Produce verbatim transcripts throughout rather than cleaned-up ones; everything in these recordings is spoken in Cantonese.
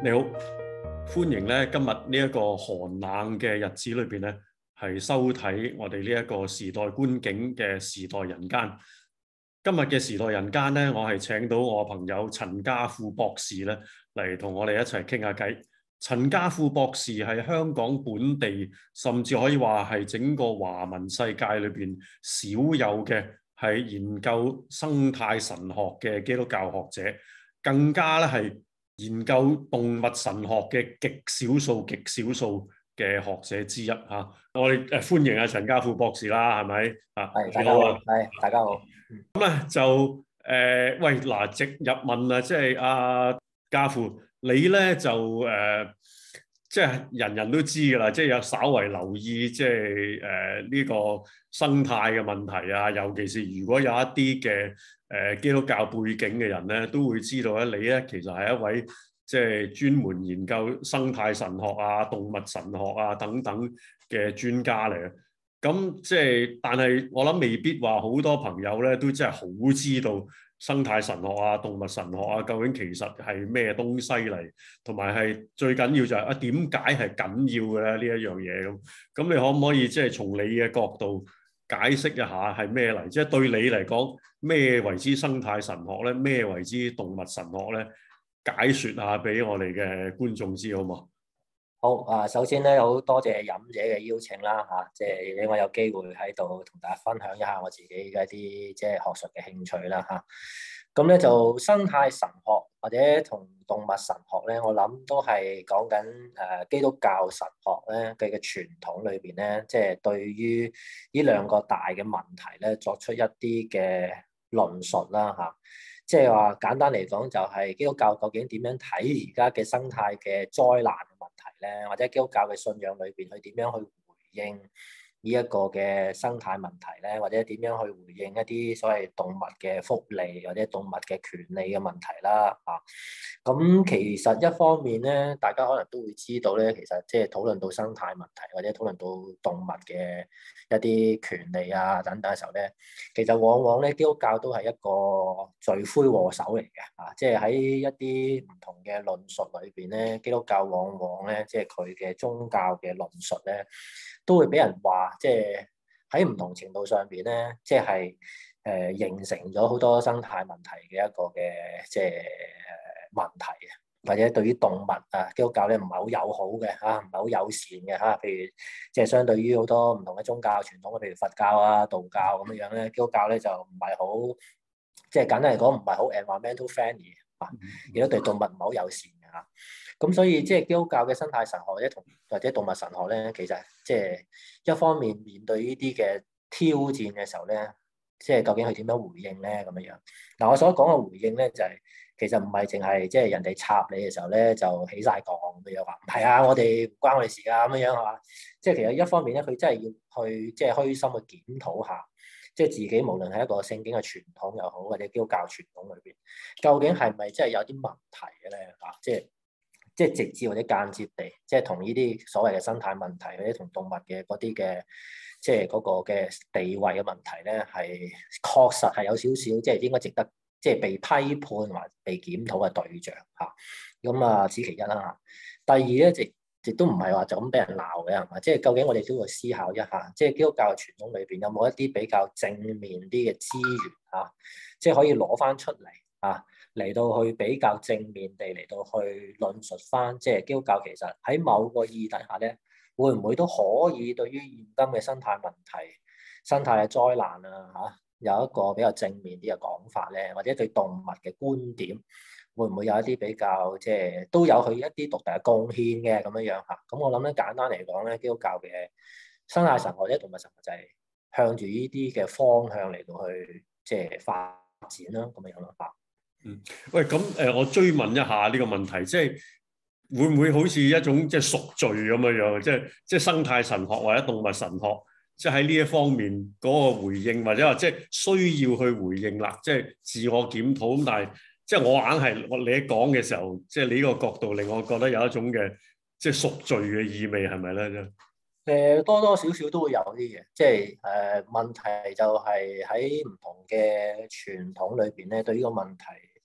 你好，歡迎咧今日呢一個寒冷嘅日子裏邊咧，係收睇我哋呢一個時代觀景嘅時代人間。今日嘅時代人間咧，我係請到我朋友陳家富博士咧嚟同我哋一齊傾下偈。陳家富博士係香港本地，甚至可以話係整個華文世界裏邊少有嘅係研究生態神學嘅基督教學者，更加咧係研究動物神學嘅極少數、極少數嘅學者之一嚇。我哋誒歡迎阿陳家富博士啦，係咪啊？ 係大家好，係大家好。 咁咧就誒、呃、喂嗱，直入問啊，即係阿家富，你咧就誒、呃、即係人人都知㗎啦，即係有稍為留意即係誒呢個生態嘅問題啊，尤其是如果有一啲嘅誒基督教背景嘅人咧，都會知道咧，你咧其實係一位即係專門研究生態神學啊、動物神學啊等等嘅專家嚟嘅。咁即係，但係我諗未必話好多朋友咧都真係好知道生態神學啊、動物神學啊，究竟其實係咩東西嚟，同埋係最緊要就係啊點解係緊要嘅咧呢一樣嘢咁。咁你可唔可以即係從你嘅角度解釋一下係咩嚟？即係對你嚟講，咩為之生態神學咧？咩為之動物神學咧？解説下俾我哋嘅觀眾知好冇？ 好啊，首先咧好多謝飲者嘅邀請啦嚇，即係俾我有機會喺度同大家分享一下我自己嘅一啲即係學術嘅興趣啦嚇。咁咧就生態神學或者同動物神學咧，我諗都係講緊誒基督教神學咧佢嘅傳統裏邊咧，即係對於呢兩個大嘅問題咧作出一啲嘅論述啦嚇。即係話簡單嚟講，就係基督教究竟點樣睇而家嘅生態嘅災難嘅問題咧，或者基督教嘅信仰裏邊，佢點樣去回應呢一個嘅生態問題咧，或者點樣去回應一啲所謂動物嘅福利或者動物嘅權利嘅問題啦啊。咁其實一方面咧，大家可能都會知道咧，其實即係討論到生態問題或者討論到動物嘅一啲權利啊等等嘅時候咧，其實往往咧基督教都係一個罪魁禍首嚟嘅啊！即係喺一啲唔同嘅論述裏邊咧，基督教往往咧即係佢嘅宗教嘅論述咧，都會俾人話即係喺唔同程度上邊咧，即係誒形成咗好多生態問題嘅一個嘅即係問題嘅，或者對於動物啊，基督教咧唔係好友好嘅嚇，唔係好友善嘅嚇。譬如即係相對於好多唔同嘅宗教傳統，譬如佛教啊、道教咁樣樣咧，基督教咧就唔係好，即係簡單嚟講唔係好 environmental friendly 啊，亦都對動物唔係好友善嘅嚇。咁所以即係基督教嘅生態神學或者同或者動物神學咧，其實即係一方面面對呢啲嘅挑戰嘅時候咧，即係究竟佢點樣回應咧咁樣樣。嗱，我所講嘅回應咧就係、是。其實唔係淨係即係人哋插你嘅時候咧，就起晒槓咁樣話，唔係啊，我哋唔關我哋事啊咁樣係嘛？即係其實一方面咧，佢真係要去即係虛心去檢討下，即係自己無論係一個聖經嘅傳統又好，或者基督教傳統裏邊，究竟係咪真係有啲問題嘅咧？啊，即係即係直接或者間接地，即係同呢啲所謂嘅生態問題或者同動物嘅嗰啲嘅即係嗰個嘅地位嘅問題咧，係確實係有少少即係應該值得。即係被批判或被檢討嘅對象嚇，咁啊此其一啦嚇。第二咧，亦亦都唔係話就咁俾人鬧嘅係嘛？即係究竟我哋都要思考一下，即係基督教嘅傳統裏邊有冇一啲比較正面啲嘅資源嚇，即係可以攞翻出嚟啊，嚟到去比較正面地嚟到去論述翻，即係基督教其實喺某個意義底下咧，會唔會都可以對於現今嘅生態問題、生態嘅災難啊嚇？有一個比較正面啲嘅講法咧，或者對動物嘅觀點，會唔會有一啲比較即係都有佢一啲獨特嘅貢獻嘅咁樣樣嚇？咁我諗咧簡單嚟講咧，基督教嘅生態神學或者動物神學就係向住呢啲嘅方向嚟到去即係發展啦，咁樣樣咯嚇。 嗯，喂，咁誒、呃，我追問一下呢個問題，即係會唔會好似一種即係贖罪咁樣樣，即係即係生態神學或者動物神學？即係喺呢一方面嗰個回應，或者話即係需要去回應啦，即係自我檢討。咁但係即係我硬係我你一講嘅時候，即係你呢個角度令我覺得有一種嘅即係贖罪嘅意味，係咪咧？啫誒多多少少都會有啲嘅，即係誒、呃、問題就係喺唔同嘅傳統裏邊咧，對呢個問題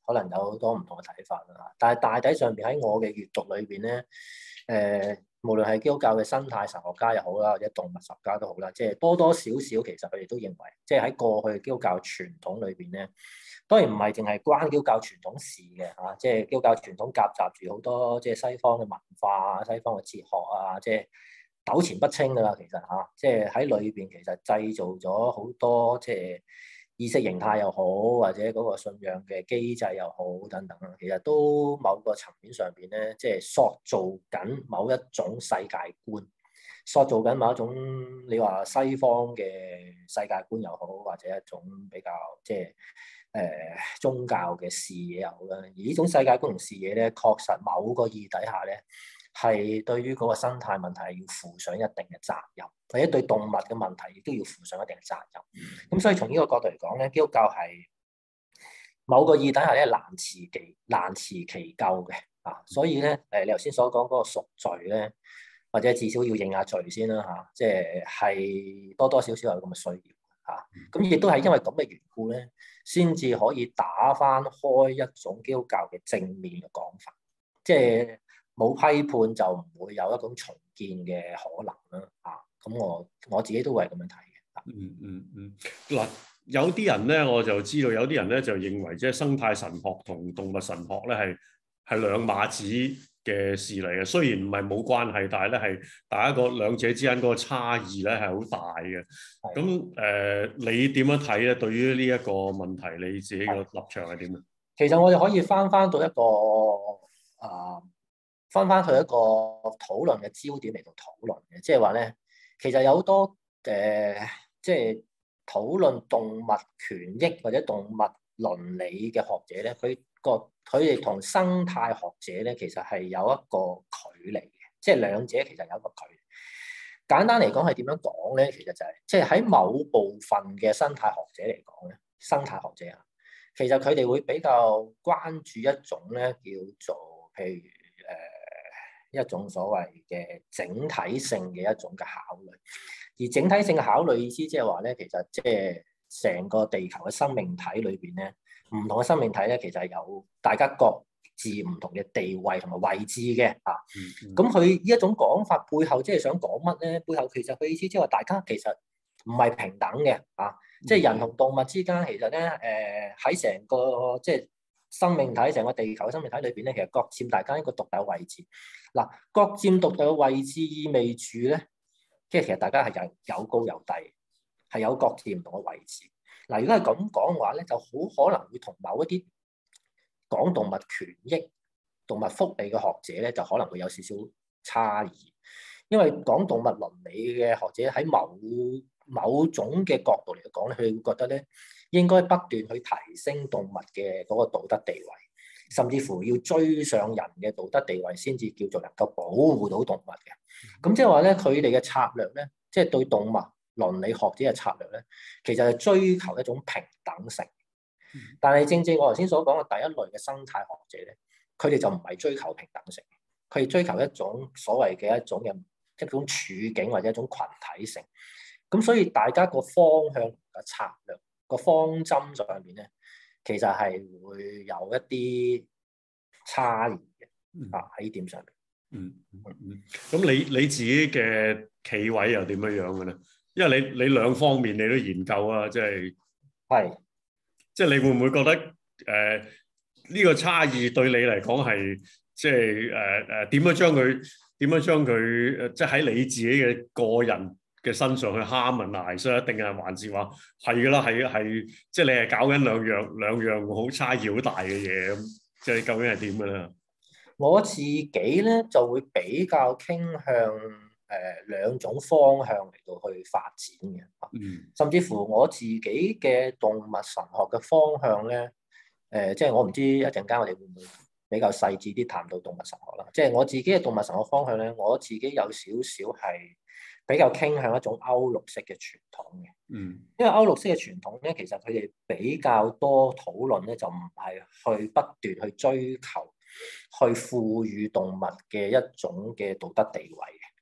可能有好多唔同嘅睇法啦。但係大體上邊喺我嘅閱讀裏邊咧，誒、呃、無論係基督教嘅生態神學家又好啦，或者動物學家都好啦，即係多多少少其實佢哋都認為，即係喺過去基督教傳統裏邊咧，當然唔係淨係關基督教傳統事嘅嚇，即係基督教傳統夾雜住好多即係西方嘅文化啊、西方嘅哲學啊，即係糾纏不清㗎啦。其實嚇，即係喺裏邊其實製造咗好多即係意識形態又好，或者嗰個信仰嘅機制又好等等啦，其實都某個層面上邊咧，即係塑造緊某一種世界觀，塑造緊某一種你話西方嘅世界觀又好，或者一種比較即係誒、呃、宗教嘅視野又好啦。而呢種世界觀同視野咧，確實某個意義底下咧，係對於嗰個生態問題要負上一定嘅責任，或者對動物嘅問題亦都要負上一定嘅責任。咁所以從呢個角度嚟講咧，基督教係某個意義底下咧難辭其難辭其咎嘅啊。所以咧誒，你頭先所講嗰個贖罪咧，或者至少要認下罪先啦嚇，即係係多多少少有咁嘅需要嚇。咁亦都係因為咁嘅緣故咧，先至可以打翻開一種基督教嘅正面嘅講法，即係冇批判就唔會有一種重建嘅可能啦嚇。咁我我自己都會係咁樣睇嘅。 嗯嗯嗯，嗱、嗯，有啲人咧，我就知道有啲人咧就認為即係生態神學同動物神學咧係係兩碼子嘅事嚟嘅。雖然唔係冇關係，但係咧係大家個兩者之間嗰個差異咧係好大嘅。咁誒、呃，你點樣睇咧？對於呢一個問題，你自己個立場係點啊？ 其實我哋可以翻翻到一個啊，翻翻去一個討論嘅焦點嚟到討論嘅，即係話咧，其實有好多誒、呃，即係討論動物權益或者動物倫理嘅學者咧，佢個佢哋同生態學者咧，其實係有一個距離嘅，即係兩者其實有一個距離。簡單嚟講係點樣講咧？其實就係、是、即係喺某部分嘅生態學者嚟講咧，生態學者啊，其實佢哋會比較關注一種咧叫做譬如誒、呃、一種所謂嘅整體性嘅一種嘅考慮。而整體性嘅考慮意思即係話咧，其實即係成個地球嘅生命體裏邊咧，唔同嘅生命體咧，其實係有大家各自唔同嘅地位同埋位置嘅啊。咁佢呢一種講法背後即係想講乜咧？背後其實佢意思即係話大家其實唔係平等嘅啊。即係人同動物之間其實咧誒喺成個即係生命體成個地球嘅生命體裏邊咧，其實各佔大家一個獨特嘅位置。嗱、啊，各佔獨特嘅位置意味住咧，即係其實大家係有有高有低，係有各佔唔同嘅位置。嗱、啊，如果係咁講嘅話咧，就好可能會同某一啲講動物權益、動物福利嘅學者咧，就可能會有少少差異。因為講動物倫理嘅學者喺某某種嘅角度嚟講咧，佢會覺得咧應該不斷去提升動物嘅嗰個道德地位，甚至乎要追上人嘅道德地位先至叫做能夠保護到動物嘅。咁即係話咧，佢哋嘅策略咧，即係對動物倫理學者嘅策略咧，其實係追求一種平等性。但係正正我頭先所講嘅第一類嘅生態學者咧，佢哋就唔係追求平等性，佢哋追求一種所謂嘅一種嘅一種處境或者一種群體性。咁所以大家個方向嘅策略個方針上面咧，其實係會有一啲差異嘅啊喺呢點上面。 嗯嗯嗯。咁你你自己嘅企位又點樣樣嘅咧？因為你你兩方面你都研究啊，即係係。即係你會唔會覺得誒呢、呃呢個差異對你嚟講係即係誒誒點樣將佢點樣將佢即係喺你自己嘅個人嘅身上去 harmonize，定係還是話係㗎啦？係係即係你係搞緊兩樣兩樣好差異好大嘅嘢咁，即係究竟係點㗎咧？ 我自己咧就會比較傾向誒、呃、兩種方向嚟到去發展嘅，嗯，甚至乎我自己嘅動物神學嘅方向咧，誒、呃，即係我唔知一陣間我哋會唔會比較細緻啲談到動物神學啦。即係我自己嘅動物神學方向咧，我自己有少少係比較傾向一種歐陸式嘅傳統嘅，嗯，因為歐陸式嘅傳統咧，其實佢哋比較多討論咧，就唔係去不斷去追求去賦予動物嘅一種嘅道德地位嘅。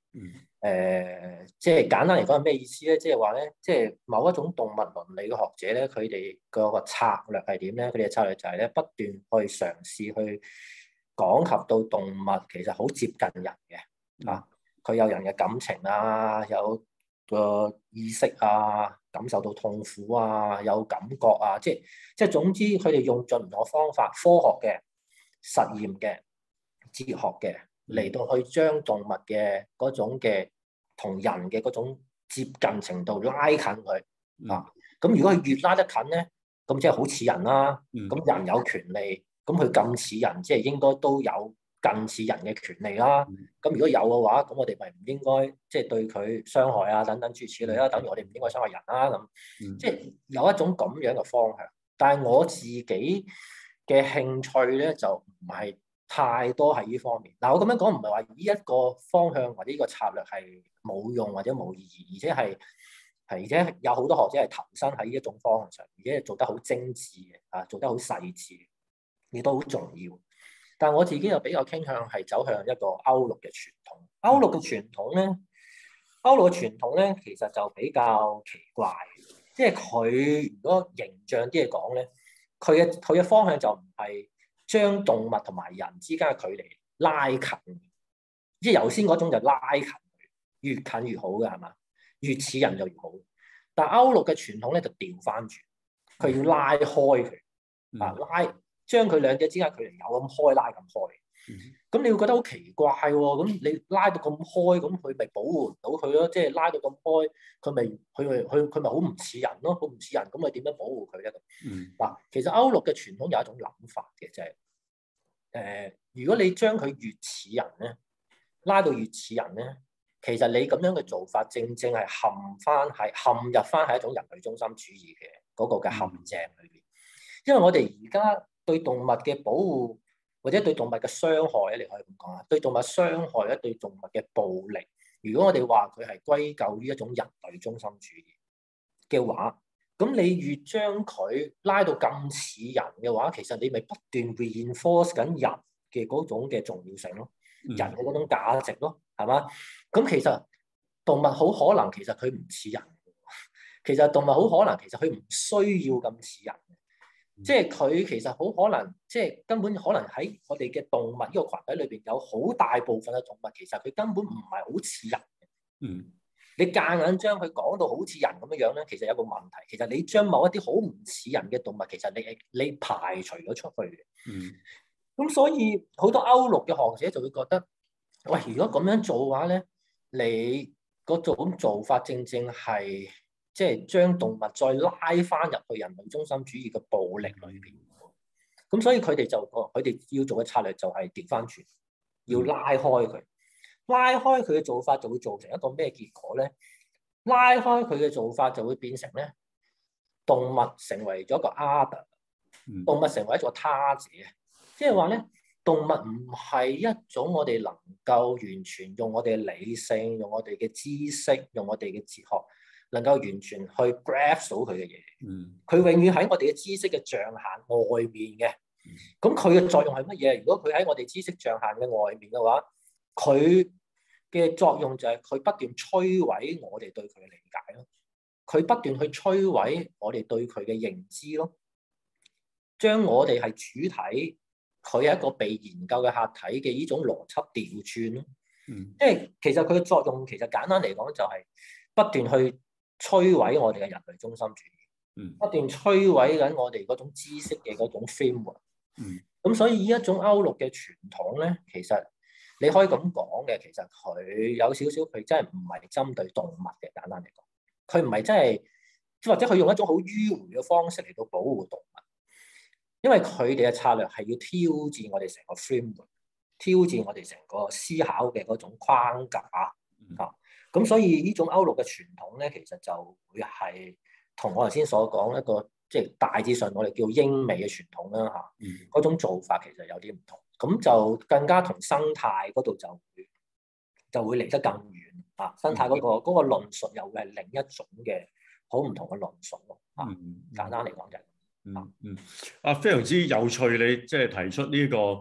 嗯誒、呃，即係簡單嚟講係咩意思咧？即係話咧，即係某一種動物倫理嘅學者咧，佢哋個個策略係點咧？佢哋嘅策略就係咧，不斷去嘗試去講及到動物其實好接近人嘅啊，佢有人嘅感情啊，有個意識啊，感受到痛苦啊，有感覺啊，即係即係總之，佢哋用盡唔同嘅方法，科學嘅、實驗嘅、哲學嘅。嚟到去將動物嘅嗰種嘅同人嘅嗰種接近程度拉近佢啊！咁如果佢越拉得近咧，咁即係好似人啦。咁人有權利，咁佢咁似人，即係應該都有近似人嘅權利啦。咁如果有嘅話，咁我哋咪唔應該即係對佢傷害啊等等諸如此類啦。等於我哋唔應該傷害人啦咁。即係有一種咁樣嘅方向。但係我自己嘅興趣咧就唔係太多喺呢方面。嗱，我咁樣講唔係話呢一個方向或者呢個策略係冇用或者冇意義，而且係係而且有好多學者係投身喺呢一種方向上，而且係做得好精緻嘅啊，做得好細緻，亦都好重要。但係我自己又比較傾向係走向一個歐陸嘅傳統。歐陸嘅傳統咧，歐陸嘅傳統咧，其實就比較奇怪，即係佢如果形象啲嚟講咧，佢嘅佢嘅方向就唔係將動物同埋人之間嘅距離拉近，即係頭先嗰種就拉近，越近越好嘅係嘛？越似人就越好。但係歐陸嘅傳統咧就調翻轉，佢要拉開佢啊，拉將佢兩者之間距離有咁開拉咁開。咁、嗯、你會覺得好奇怪喎、哦？咁你拉到咁開，咁佢咪保護唔到佢咯？即係拉到咁開，佢咪佢咪佢佢咪好唔似人咯？好唔似人，咁咪點樣保護佢咧？咁嗱、嗯，其實歐陸嘅傳統有一種諗法嘅，就係、是、誒、呃，如果你將佢越似人咧，拉到越似人咧，其實你咁樣嘅做法，正正係陷翻係陷入翻係一種人類中心主義嘅嗰個嘅陷阱裏邊。因為我哋而家對動物嘅保護，或者對動物嘅傷害咧，你可以咁講啊，對動物傷害咧，對動物嘅暴力，如果我哋話佢係歸咎於一種人類中心主義嘅話，咁你越將佢拉到咁似人嘅話，其實你咪不斷 reinforce 緊人嘅嗰種嘅重要性咯，人嘅嗰種價值咯，係嘛？咁其實動物好可能其實佢唔似人，其實動物好可能其實佢唔需要咁似人。即係佢其實好可能，即係根本可能喺我哋嘅動物呢個群體裏邊，有好大部分嘅動物其實佢根本唔係好似人嘅。嗯，你夾硬將佢講到好似人咁樣樣咧，其實有個問題。其實你將某一啲好唔似人嘅動物，其實你你排除咗出去嘅。嗯，咁所以好多歐陸嘅學者就會覺得，喂，如果咁樣做嘅話咧，你嗰種做法正正係。即係將動物再拉翻入去人類中心主義嘅暴力裏邊，咁所以佢哋就佢哋要做嘅策略就係調翻轉，要拉開佢，拉開佢嘅做法就會造成一個咩結果咧？拉開佢嘅做法就會變成咧，動物成為咗一個 other，動物成為一個他者，即係話咧，動物唔係一種我哋能夠完全用我哋嘅理性、用我哋嘅知識、用我哋嘅哲學。能夠完全去 grasp 到佢嘅嘢，佢永遠喺我哋嘅知識嘅象限外面嘅。咁佢嘅作用係乜嘢？如果佢喺我哋知識象限嘅外面嘅話，佢嘅作用就係佢不斷摧毀我哋對佢嘅理解咯。佢不斷去摧毀我哋對佢嘅認知咯，將我哋係主體，佢係一個被研究嘅客體嘅呢種邏輯調轉咯。嗯，即係其實佢嘅作用，其實簡單嚟講就係不斷去摧毀我哋嘅人類中心主義，嗯、不斷摧毀緊我哋嗰種知識嘅嗰種 framework。嗯，咁所以呢一種歐陸嘅傳統咧，其實你可以咁講嘅，其實佢有少少佢真係唔係針對動物嘅。簡單嚟講，佢唔係真係，或者佢用一種好迂迴嘅方式嚟到保護動物，因為佢哋嘅策略係要挑戰我哋成個 framework， 挑戰我哋成個思考嘅嗰種框架啊。嗯咁所以呢種歐陸嘅傳統咧，其實就會係同我頭先所講一個，即係大致上我哋叫英美嘅傳統啦嚇。嗯。嗰種做法其實有啲唔同，咁就更加同生態嗰度就會就會離得更遠啊！生態嗰個嗰個論述又會係另一種嘅好唔同嘅論述咯。啊，簡單嚟講就係。 嗯嗯。啊，非常之有趣，你即係提出呢個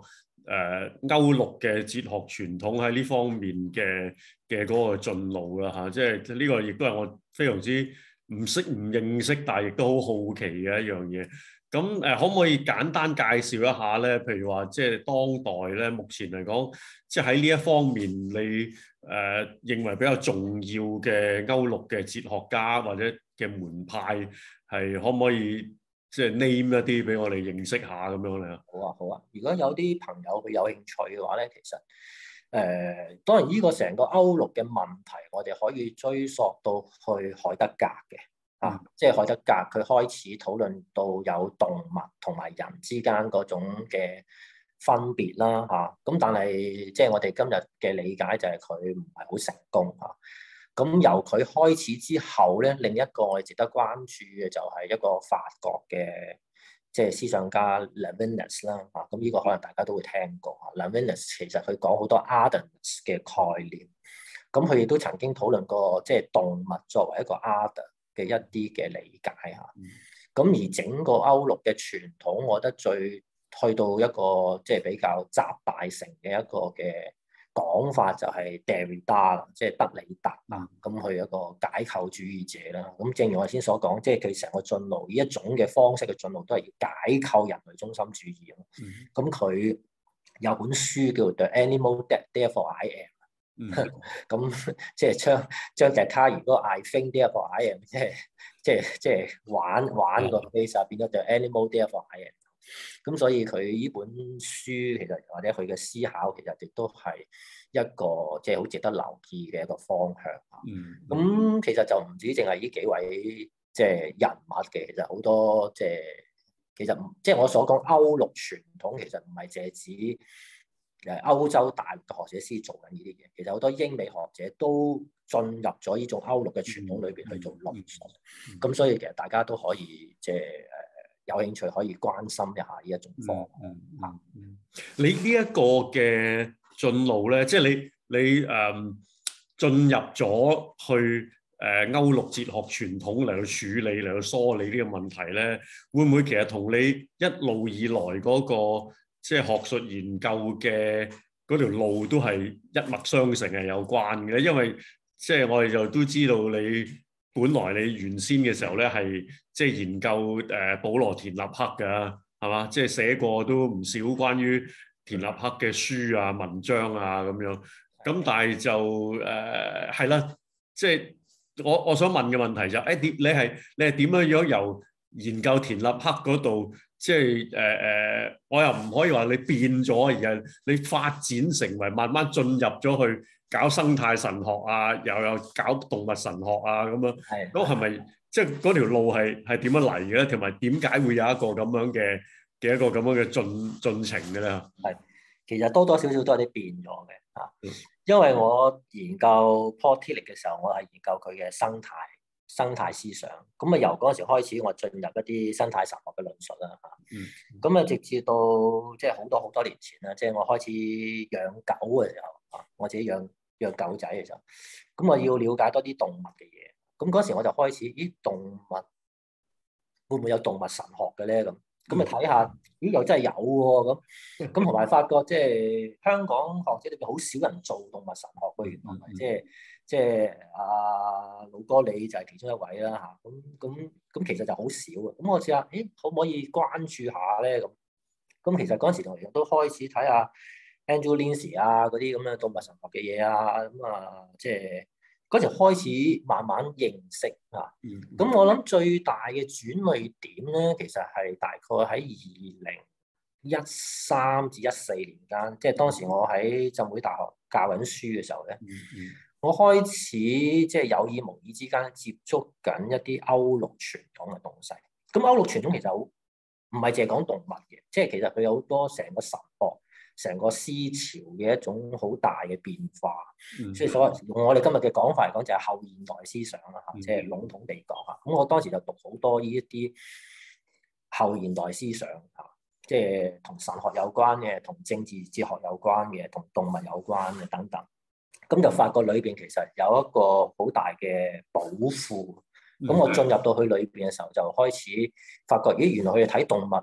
誒歐陸嘅哲學傳統喺呢方面嘅嘅嗰個進路啦嚇，即係呢個亦都係我非常之唔識唔認識，但係亦都好好奇嘅一樣嘢。咁誒、呃，可唔可以簡單介紹一下咧？譬如話，即係當代咧，目前嚟講，即係喺呢一方面，你誒、呃、認為比較重要嘅歐陸嘅哲學家或者嘅門派，係可唔可以即係 name 一啲俾我哋認識下咁樣咧？ 好啊，好啊。如果有啲朋友佢有興趣嘅話咧，其實誒、呃、當然呢個成個歐陸嘅問題，我哋可以追溯到去海德格嘅。啊，即係海德格佢開始討論到有動物同埋人之間嗰種嘅分別啦，嚇、啊。咁但係即係我哋今日嘅理解就係佢唔係好成功嚇。咁、啊、由佢開始之後咧，另一個我哋值得關注嘅就係一個法國嘅即係思想家 Levinas 啦，嚇、啊。咁呢個可能大家都會聽過嚇。Levinas 其實佢講好多 Otherness 嘅概念，咁佢亦都曾經討論過即係動物作為一個 Other嘅一啲嘅理解嚇，咁而整個歐陸嘅傳統，我覺得最去到一個即係比較集大成嘅一個嘅講法就係 Derrida 啦，即係德里達啊，咁佢一個解構主義者啦。咁正如我先所講，即係佢成個進路呢一種嘅方式嘅進路都係要解構人類中心主義咯。咁佢有本書叫做 The Animal That Therefore I Am。咁即係將將笛卡爾嗰個 I think therefore I am，即係即係即係玩玩個 base 變咗就 animal therefore I am。咁所以佢呢本書其實或者佢嘅思考其實亦都係一個即係好值得留意嘅一個方向。咁、嗯、其實就唔止淨係呢幾位即係人物嘅，其實好多即係其實即係我所講歐陸傳統其實唔係淨係指誒歐洲大陸嘅學者先做緊呢啲嘢，其實好多英美學者都進入咗呢種歐陸嘅傳統裏邊去做論述，咁、嗯、所以其實大家都可以即係誒有興趣可以關心一下呢一種方向。嗯嗯嗯、你呢一個嘅進路咧，即係你你誒進入咗去誒歐陸哲學傳統嚟去處理嚟去梳理呢個問題咧，會唔會其實同你一路以來嗰、嗰個即係學術研究嘅嗰條路都係一脈相承係有關嘅，因為即係我哋就都知道你本來你原先嘅時候咧係即係研究誒保羅田立克㗎，係嘛？即係寫過都唔少關於田立克嘅書啊、文章啊咁樣。咁但係就誒係啦，即係我我想問嘅問題就誒點你係你係點樣樣由研究田立克嗰度？即係誒誒，我又唔可以話你變咗，而係你發展成為慢慢進入咗去搞生態神學啊，又有搞動物神學啊咁樣。係。咁係咪即係嗰條路係係點樣嚟嘅咧？同埋點解會有一個咁樣嘅嘅一個咁樣嘅進進程嘅咧？ 係，其實多多少少都有啲變咗嘅嚇，因為我研究 Paul Tillich 嘅時候，我係研究佢嘅生態。生態思想，咁啊由嗰陣時開始，我進入一啲生態神學嘅論述啦嚇。咁啊、嗯、直至到即係好多好多年前啦，即係我開始養狗嘅時候啊，我自己養養狗仔嘅時候，咁我要了解多啲動物嘅嘢。咁嗰時我就開始，咦動物會唔會有動物神學嘅咧？咁咁啊睇下，咦又真係有喎咁。咁同埋發覺即係香港學者裏邊好少人做動物神學嘅，原來即係。即係阿老哥，你就係其中一位啦嚇。咁咁咁其實就好少啊。咁我試下，誒可唔可以關注下咧？咁咁其實嗰陣時同樣都開始睇下 Andrew Lindsay 啊嗰啲咁嘅動物神學嘅嘢啊。咁啊，即係嗰時開始慢慢認識啊。咁我諗最大嘅轉捩點咧，其實係大概喺二零一三至一四年間，即係當時我喺浸會大學教緊書嘅時候咧。嗯嗯我開始即係有意無意之間接觸緊一啲歐陸傳統嘅東西。咁歐陸傳統其實好唔係淨係講動物嘅，即係其實佢有好多成個神學、成個思潮嘅一種好大嘅變化。嗯、所以所謂用我哋今日嘅講法嚟講，就係後現代思想啦嚇，嗯、即係籠統地講嚇。咁我當時就讀好多呢一啲後現代思想嚇，即係同神學有關嘅、同政治哲學有關嘅、同動物有關嘅等等。咁就發覺裏邊其實有一個好大嘅寶庫。咁我進入到去裏邊嘅時候，就開始發覺，咦，原來佢哋睇動物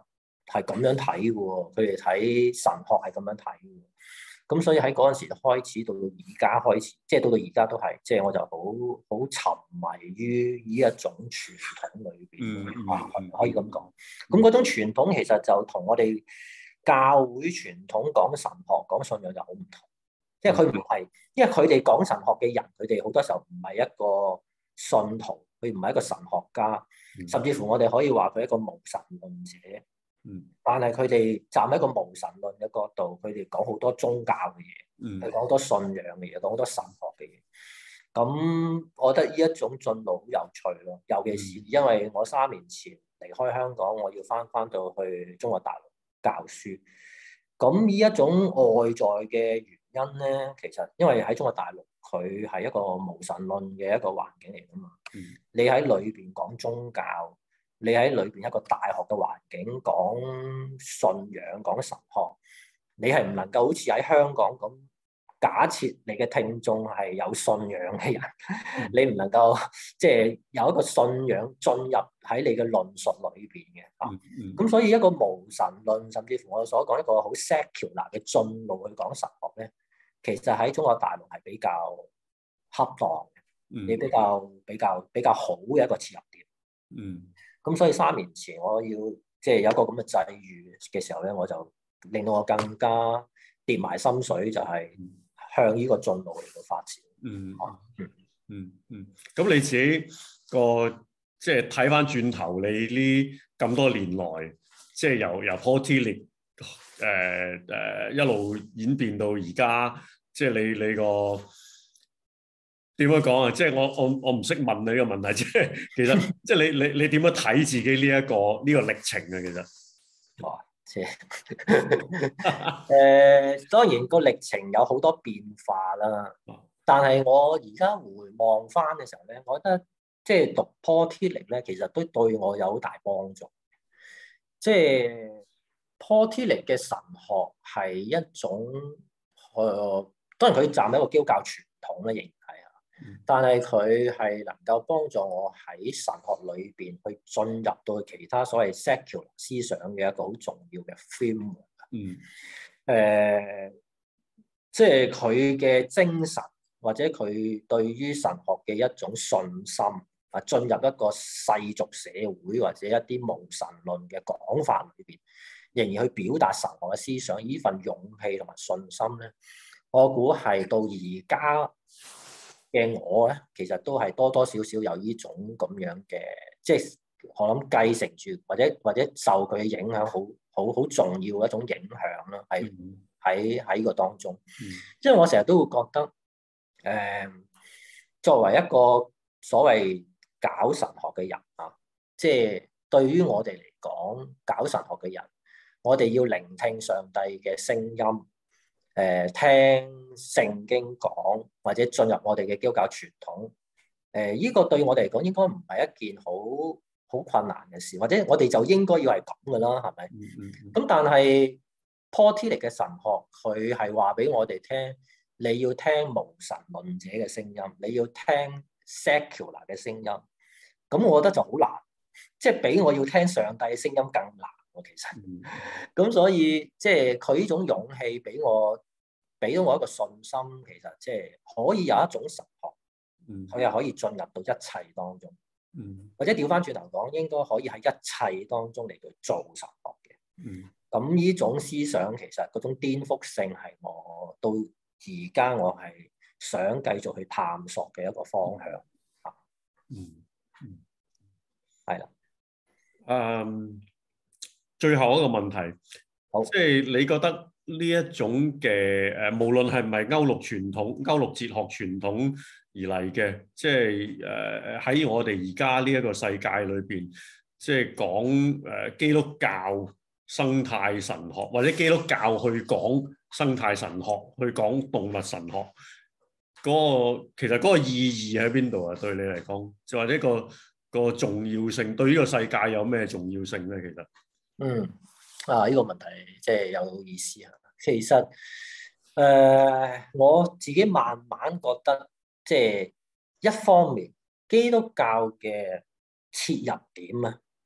係咁樣睇嘅喎，佢哋睇神學係咁樣睇嘅。咁所以喺嗰陣時開始到到而家開始，即係到到而家都係，即係我就好好沉迷於呢一種傳統裏邊， 嗯嗯啊嗯可以咁講。咁嗰種傳統其實就同我哋教會傳統講神學講信仰就好唔同，即係佢唔係，因為佢哋講神學嘅人，佢哋好多時候唔係一個信徒，佢唔係一個神學家，甚至乎我哋可以話佢係一個無神論者。 嗯， 但係佢哋站喺一個無神論嘅角度，佢哋講好多宗教嘅嘢，佢講好多信仰嘅嘢，講好多神學嘅嘢。咁我覺得呢一種進路好有趣咯，尤其是因為我三年前離開香港，我要翻翻到去中國大陸教書。咁呢一種外在嘅原因咧，其實因為喺中國大陸，佢係一個無神論嘅一個環境嚟噶嘛。 嗯、 你喺裏邊講宗教。你喺裏邊一個大學嘅環境講信仰講神學，你係唔能夠好似喺香港咁假設你嘅聽眾係有信仰嘅人，嗯、你唔能夠即係有一個信仰進入喺你嘅論述裏邊嘅啊。咁、嗯嗯、所以一個無神論，甚至乎我所講一個好 secular 嘅進路去講神學咧，其實喺中國大陸係比較恰當嘅，你、嗯、比較比較比較好嘅一個切入點。嗯。咁所以三年前我要即係有一個咁嘅際遇嘅時候咧，我就令到我更加跌埋心水，就係向呢個進路嚟到發展。 嗯嗯嗯嗯。咁、嗯、你自己個即係睇翻轉頭，你呢咁多年來，即係由由 Paul Tillich 誒誒一路演變到而家，即係你你個。點樣講啊？即係我我我唔識問你呢個問題，即係其實即係你你你點樣睇自己呢、這、一個呢、這個歷程啊？其實， 哇，即係誒，當然個歷程有好多變化啦。但係我而家回望翻嘅時候咧，我覺得即係讀 Paul Tillich 咧，其實都對我有好大幫助。即係 Paul Tillich 嘅神學係一種誒、呃，當然佢站喺一個基督教傳統咧，仍然係。但係佢係能夠幫助我喺神學裏邊去進入到其他所謂 secular 思想嘅一個好重要嘅 framework。嗯。誒、呃，即係佢嘅精神或者佢對於神學嘅一種信心啊，進入一個世俗社會或者一啲無神論嘅講法裏邊，仍然去表達神學嘅思想，呢份勇氣同埋信心咧，我估係到而家嘅我咧，其實都係多多少少有呢種咁樣嘅，即係我諗繼承住或者或者受佢嘅影響，好好好重要嘅一種影響啦，喺喺喺呢個當中。即係、嗯、我成日都會覺得，誒、呃，作為一個所謂搞神學嘅人啊，即係對於我哋嚟講，搞神學嘅人，我哋要聆聽上帝嘅聲音。誒、呃、聽聖經講，或者進入我哋嘅基督教傳統，誒、呃、依、這個對我哋嚟講應該唔係一件好好困難嘅事，或者我哋就應該要係咁嘅啦，係咪？咁、嗯嗯、但係 Paul Tillich 嘅神學，佢係話俾我哋聽，你要聽無神論者嘅聲音，你要聽 secular 嘅聲音，咁我覺得就好難，即係比我要聽上帝嘅聲音更難。其實，咁所以即係佢呢種勇氣俾我，俾到我一個信心，其實即係可以有一種神學，佢係可以進入到一切當中，嗯、或者調翻轉頭講，應該可以喺一切當中嚟到做神學嘅。咁呢、嗯、種思想其實嗰種顛覆性係我到而家我係想繼續去探索嘅一個方向。嗯嗯，係啦， 嗯。最後一個問題， 好即係你覺得呢一種嘅誒，無論係唔係歐陸傳統、歐陸哲學傳統而嚟嘅，即係誒喺我哋而家呢一個世界裏邊，即係講誒基督教生態神學，或者基督教去講生態神學，去講動物神學，嗰個其實嗰個意義喺邊度啊？對你嚟講，就或者個個重要性，對呢個世界有咩重要性咧？其實？ 嗯，啊，呢、這個問題即係有意思啊。其實，誒、呃，我自己慢慢覺得，即係一方面，基督教嘅切入點啊，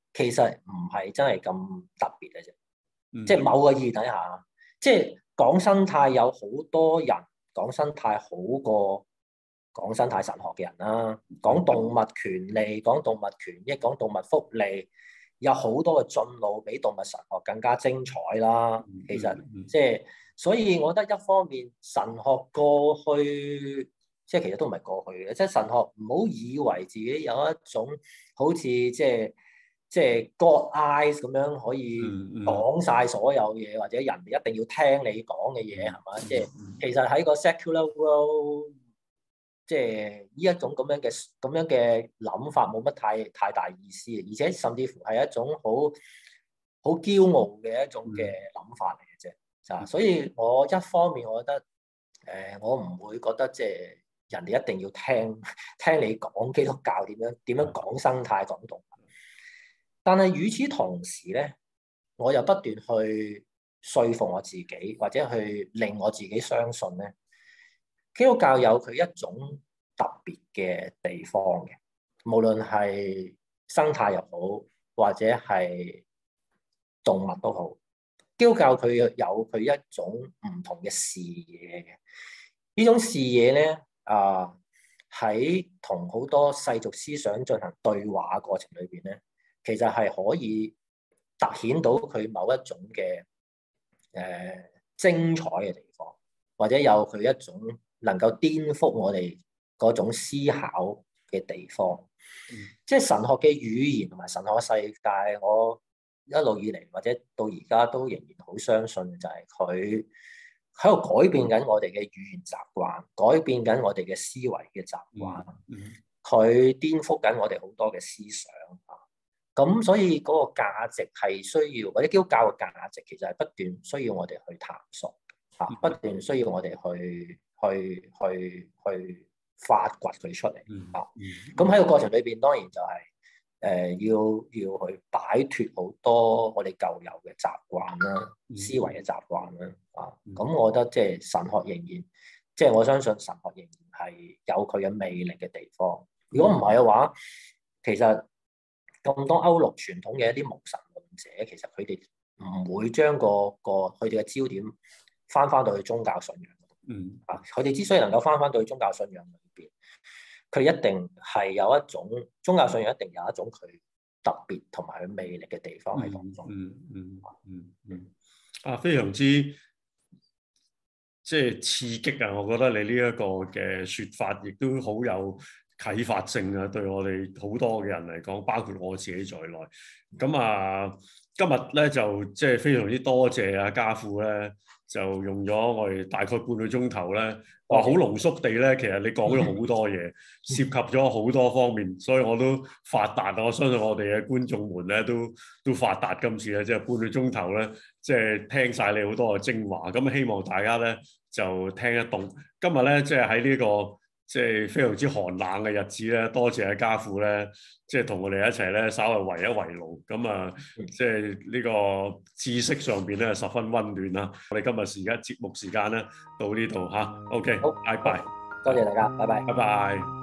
其實唔係真係咁特別嘅啫。 嗯、 即係某個意義底下，即係講生態有好多人講生態好過講生態神學嘅人啦。講動物權利、講動物權益、講動物福利，有好多嘅進路比動物神學更加精彩啦。其實即係，所以我覺得一方面神學過去，即係其實都唔係過去嘅，即係神學唔好以為自己有一種好似即係即係 God eyes 咁樣可以講晒所有嘢，或者人哋一定要聽你講嘅嘢係嘛？即係其實喺個 secular world，即係呢一種咁樣嘅咁樣嘅諗法冇乜太太大意思，而且甚至乎係一種好好驕傲嘅一種嘅諗法嚟嘅啫。就所以我一方面我覺得誒、呃，我唔會覺得即係人哋一定要聽聽你講基督教點樣點樣講生態講動物。但係與此同時咧，我又不斷去說服我自己，或者去令我自己相信咧，基督教有佢一種特別嘅地方嘅，無論係生態又好，或者係動物都好，基督教佢有佢一種唔同嘅視野嘅。呢種視野咧，啊喺同好多世俗思想進行對話過程裏邊咧，其實係可以凸顯到佢某一種嘅誒、呃、精彩嘅地方，或者有佢一種能夠顛覆我哋嗰種思考嘅地方。嗯、即係神學嘅語言同埋神學嘅世界，我一路以嚟或者到而家都仍然好相信，就係佢喺度改變緊我哋嘅語言習慣，改變緊我哋嘅思維嘅習慣，佢顛覆緊我哋好多嘅思想。咁所以嗰個價值係需要，或者基督教嘅價值其實係不斷需要我哋去探索，嚇，不斷需要我哋去去去去發掘佢出嚟，嚇。咁喺個過程裏邊，當然就係、是、誒、呃、要要去擺脫好多我哋舊有嘅習慣啦、思維嘅習慣啦，啊。咁我覺得即係神學仍然，即、就、係、是、我相信神學仍然係有佢嘅魅力嘅地方。如果唔係嘅話，其實咁多歐陸傳統嘅一啲無神論者，其實佢哋唔會將個個佢哋嘅焦點翻翻到去宗教信仰。嗯啊，佢哋之所以能夠翻翻到去宗教信仰裏邊，佢一定係有一種宗教信仰，一定有一種佢特別同埋佢魅力嘅地方喺當中。 嗯嗯嗯嗯啊，非常之即係刺激啊！我覺得你呢一個嘅説法，亦都好有啟發性啊，對我哋好多嘅人嚟講，包括我自己在內。咁啊，今日咧就即係非常之多謝阿家富咧，就用咗我哋大概半個鐘頭咧，話好濃縮地咧，其實你講咗好多嘢，涉及咗好多方面，所以我都發達。我相信我哋嘅觀眾們咧都都發達今次咧，即係半個鐘頭咧，即係聽晒你好多嘅精華。咁希望大家咧就聽得懂。今日咧即係喺呢個即係非常之寒冷嘅日子咧，多謝阿家富咧，即係同我哋一齊咧，稍微圍一圍爐，咁啊，即係呢個知識上邊咧十分溫暖啦。我哋今日時間節目時間咧到呢度嚇，OK， 好， 拜拜， 多謝大家，拜拜， 拜拜。